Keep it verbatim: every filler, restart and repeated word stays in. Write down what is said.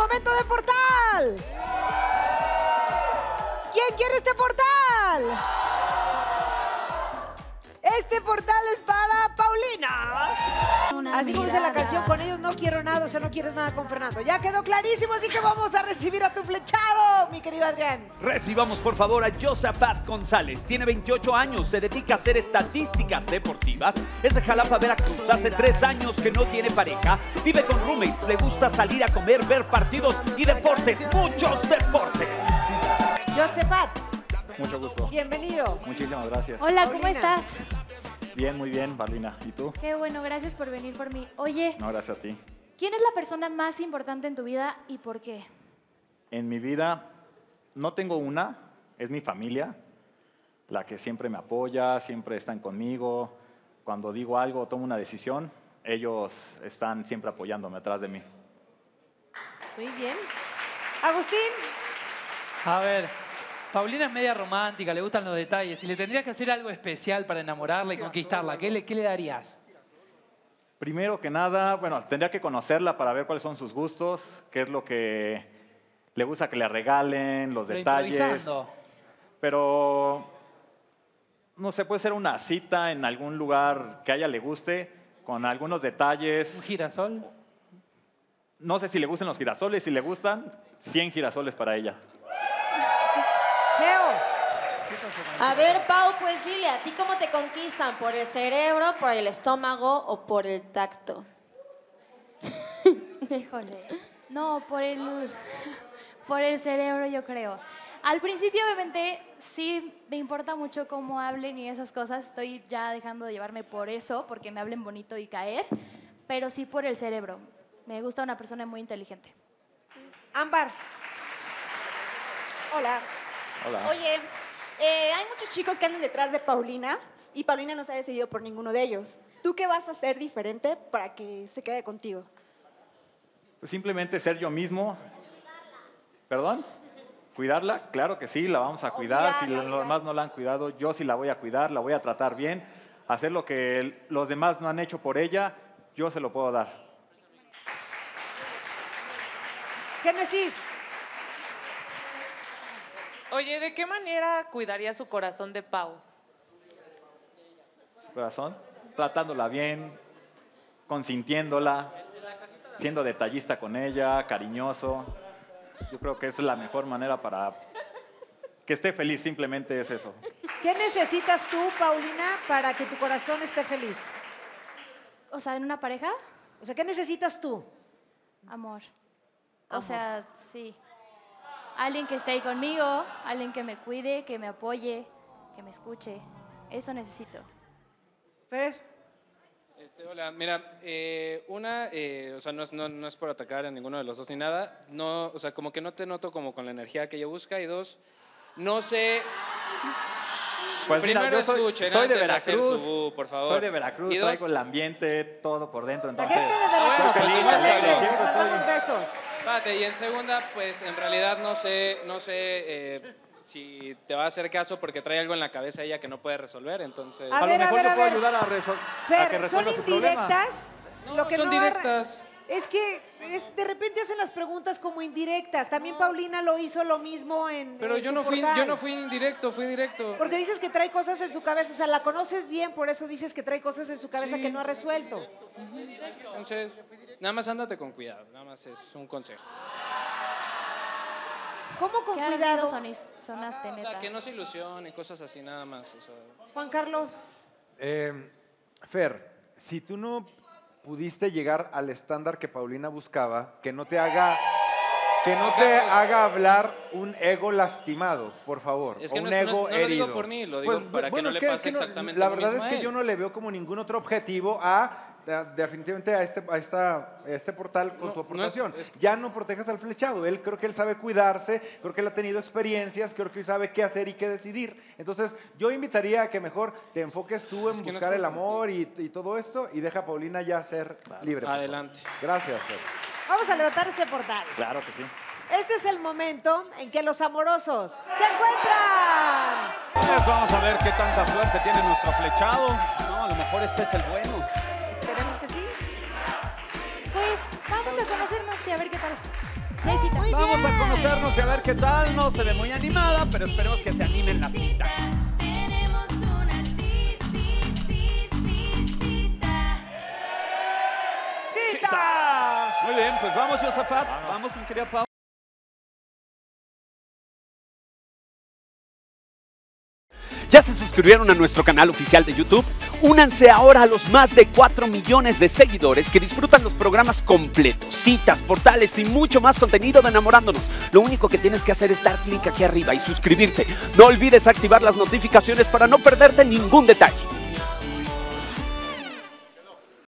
momento de portal. ¿Quién quiere este portal? Este portal es para Paulina. Así como dice la canción, con ellos no quiero nada, o sea, no quieres nada con Fernando. Ya quedó clarísimo, así que vamos a recibir a tu flechado, mi querido Adrián. Recibamos por favor a Josafat González. Tiene veintiocho años, se dedica a hacer estadísticas deportivas. Es de Jalapa, Veracruz. Hace tres años que no tiene pareja. Vive con roommates, le gusta salir a comer, ver partidos y deportes. Muchos deportes. Josafat. Mucho gusto. Bienvenido. Muchísimas gracias. Hola, ¿cómo Paulina. estás? Bien, muy bien, Paulina. ¿Y tú? Qué bueno, gracias por venir por mí. Oye, No, gracias a ti. ¿quién es la persona más importante en tu vida y por qué? En mi vida no tengo una, es mi familia, la que siempre me apoya, siempre están conmigo. Cuando digo algo, tomo una decisión, ellos están siempre apoyándome atrás de mí. Muy bien. Agustín. A ver, Paulina es media romántica, le gustan los detalles. Si le tendrías que hacer algo especial para enamorarla y conquistarla, ¿qué le, qué le darías? Primero que nada, bueno, tendría que conocerla para ver cuáles son sus gustos, qué es lo que le gusta que le regalen, los Pero detalles. improvisando. Pero, no sé, puede ser una cita en algún lugar que a ella le guste, con algunos detalles. ¿Un girasol? No sé si le gustan los girasoles, si le gustan, cien girasoles para ella. Geo. A ver, Pau, pues dile, ¿a ti cómo te conquistan? ¿Por el cerebro, por el estómago o por el tacto? Híjole. No, por el, por el cerebro, yo creo. Al principio, obviamente, sí me importa mucho cómo hablen y esas cosas. Estoy ya dejando de llevarme por eso, porque me hablen bonito y caer. Pero sí por el cerebro. Me gusta una persona muy inteligente. Ámbar. Hola. Hola. Oye, eh, hay muchos chicos que andan detrás de Paulina y Paulina no se ha decidido por ninguno de ellos. ¿Tú qué vas a hacer diferente para que se quede contigo? Pues simplemente ser yo mismo. ¿Perdón? ¿Cuidarla? Claro que sí, la vamos a cuidar. Si Cuidarla, los cuidar. demás no la han cuidado, yo sí la voy a cuidar, la voy a tratar bien. Hacer lo que el- los demás no han hecho por ella, yo se lo puedo dar. Génesis. Oye, ¿de qué manera cuidaría su corazón de Pau? Su corazón, tratándola bien, consintiéndola, siendo detallista con ella, cariñoso. Yo creo que esa es la mejor manera para que esté feliz, simplemente es eso. ¿Qué necesitas tú, Paulina, para que tu corazón esté feliz? O sea, ¿en una pareja? O sea, ¿qué necesitas tú? Amor. O Amor. sea, sí. Alguien que esté ahí conmigo, alguien que me cuide, que me apoye, que me escuche. Eso necesito. Fer. Este, hola, mira, eh, una, eh, o sea, no es, no, no es por atacar a ninguno de los dos ni nada, no, o sea, como que no te noto como con la energía que ella busca, y dos, no sé... Pues mira, Primero yo soy, escuchen soy de antes de hacer Veracruz, su bu, por favor. soy de Veracruz, Y dos- traigo el ambiente, todo por dentro, La entonces... gente de bueno, Veracruz. pues, aquí pues, presente. bueno. Siempre Les mandamos estoy- besos. Espérate, y en segunda, pues en realidad no sé, no sé eh, si te va a hacer caso porque trae algo en la cabeza ella que no puede resolver, entonces... A A, ver, lo a mejor ver, yo a puedo ver. ayudar a, resol- a que Fer, ¿son resuelva su problema. indirectas? No, Lo que son no arra- directas. Es que es, de repente hacen las preguntas como indirectas. También Paulina lo hizo lo mismo en Pero en yo tu no fui, portal. yo no fui indirecto, fui directo. Porque dices que trae cosas en su cabeza, o sea, la conoces bien, por eso dices que trae cosas en su cabeza Sí. que no ha resuelto. Entonces, nada más ándate con cuidado, nada más es un consejo. ¿Cómo con ¿Qué cuidado? Son, sonaste, O neta. sea, que no se ilusione, cosas así nada más. O sea. Juan Carlos. Eh, Fer, si tú no pudiste llegar al estándar que Paulina buscaba, que no te haga, que no te haga hablar un ego lastimado, por favor, Es que o no un es- no ego es- no lo digo herido. por mí, lo digo para que no es le es pase no- exactamente La lo verdad mismo es a que él. yo no le veo como ningún otro objetivo a, a- definitivamente a este, a esta, a este portal con No, tu no es- aportación. es- Ya no protejas al flechado. Él creo que él sabe cuidarse, creo que él ha tenido experiencias, creo que él sabe qué hacer y qué decidir. Entonces, yo invitaría a que mejor te enfoques tú en Es que no es buscar el culpa. amor y, y todo esto y deja a Paulina ya ser libre. por favor. Adelante. Gracias, Fer. Vamos a levantar este portal. Claro que sí. Este es el momento en que los amorosos se encuentran. Pues vamos a ver qué tanta suerte tiene nuestro flechado. No, a lo mejor este es el bueno. Esperemos que sí. Pues vamos a conocernos y a ver qué tal. Sí, sí, Vamos a conocernos y a ver qué tal. No se ve muy animada, pero esperemos que se animen la cita. ¡Cita! Muy bien, pues vamos, Josafat. Vamos, vamos mi querida Pau. ¿Ya se suscribieron a nuestro canal oficial de YouTube? Únanse ahora a los más de cuatro millones de seguidores que disfrutan los programas completos, citas, portales y mucho más contenido de Enamorándonos. Lo único que tienes que hacer es dar clic aquí arriba y suscribirte. No olvides activar las notificaciones para no perderte ningún detalle.